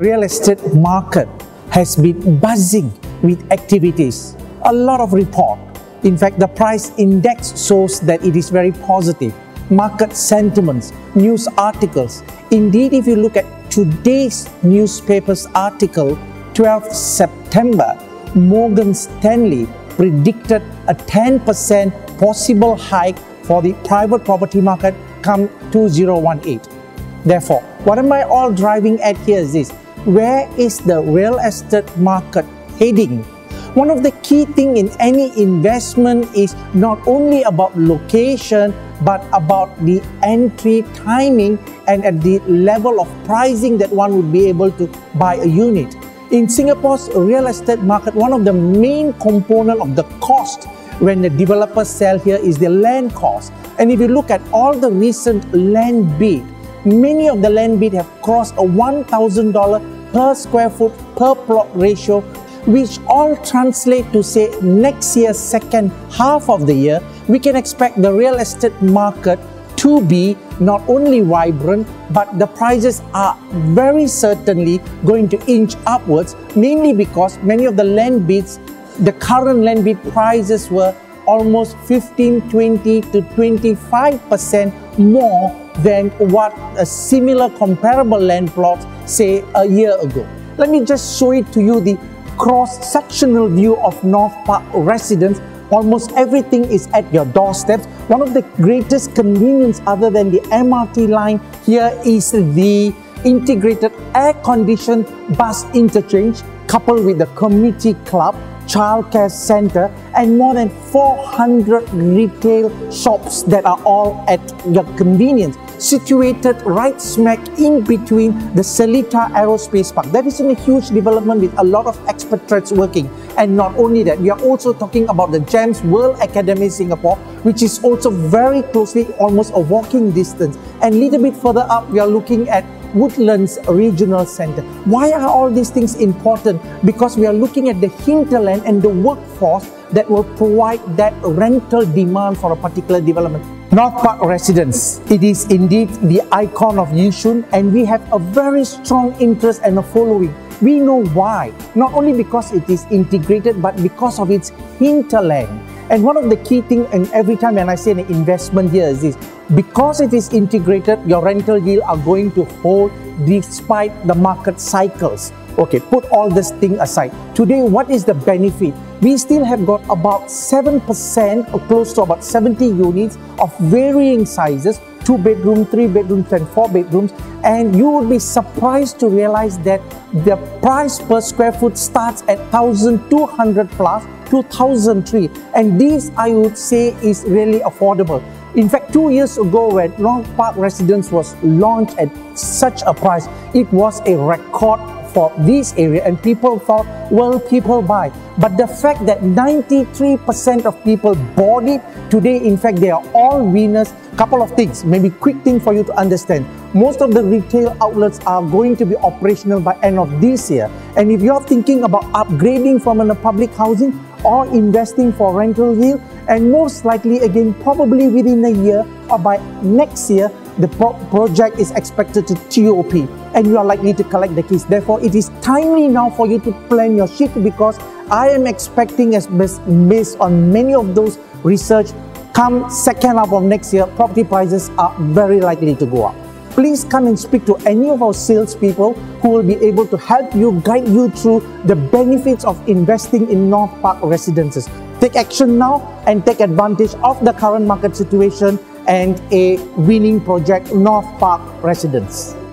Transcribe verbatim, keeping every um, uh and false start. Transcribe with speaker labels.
Speaker 1: real estate market has been buzzing with activities. A lot of report. In fact, the price index shows that it is very positive. Market sentiments, news articles. Indeed, if you look at today's newspaper's article, twelfth September, Morgan Stanley predicted a ten percent possible hike for the private property market come two thousand eighteen. Therefore, what am I all driving at here is this: where is the real estate market heading? One of the key things in any investment is not only about location, but about the entry timing and at the level of pricing that one would be able to buy a unit. In Singapore's real estate market, one of the main components of the cost when the developers sell here is the land cost. And if you look at all the recent land bid, many of the land bid have crossed a one thousand dollars per square foot per plot ratio, which all translate to say next year's second half of the year, we can expect the real estate market to be not only vibrant, but the prices are very certainly going to inch upwards, mainly because many of the land bids, the current land bid prices were almost fifteen, twenty to twenty-five percent more than what a similar comparable land plots say a year ago. Let me just show it to you, the cross-sectional view of NorthPark residence. Almost everything is at your doorstep. One of the greatest convenience other than the M R T line here is the integrated air-conditioned bus interchange coupled with the community club, childcare center, and more than four hundred retail shops that are all at your convenience, situated right smack in between the Seletar Aerospace Park. That is in a huge development with a lot of expatriates working. And not only that, we are also talking about the GEMS World Academy Singapore, which is also very closely, almost a walking distance. And a little bit further up, we are looking at Woodlands Regional Center. Why are all these things important? Because we are looking at the hinterland and the workforce that will provide that rental demand for a particular development. NorthPark Residence, it is indeed the icon of Yishun, and we have a very strong interest and a following. We know why, not only because it is integrated, but because of its hinterland. And one of the key things, and every time when I say an investment here is this: because it is integrated, your rental yield are going to hold despite the market cycles. Okay, put all this thing aside. Today, what is the benefit? We still have got about seven percent or close to about seventy units of varying sizes, two bedroom, three bedrooms and four bedrooms. And you would be surprised to realize that the price per square foot starts at one thousand two hundred plus, two thousand three. And this, I would say, is really affordable. In fact, two years ago when NorthPark Residence was launched at such a price, it was a record for this area, and people thought, well, people buy. But the fact that ninety-three percent of people bought it today, in fact, they are all winners. Couple of things, maybe quick thing for you to understand. Most of the retail outlets are going to be operational by end of this year. And if you're thinking about upgrading from a public housing or investing for rental yield, and most likely again, probably within a year or by next year, the pro project is expected to T O P and you are likely to collect the keys. Therefore, it is timely now for you to plan your shift, because I am expecting, as based on many of those research, come second half of next year, property prices are very likely to go up. Please come and speak to any of our salespeople who will be able to help you, guide you through the benefits of investing in NorthPark Residences. Take action now and take advantage of the current market situation and a winning project, NorthPark Residence.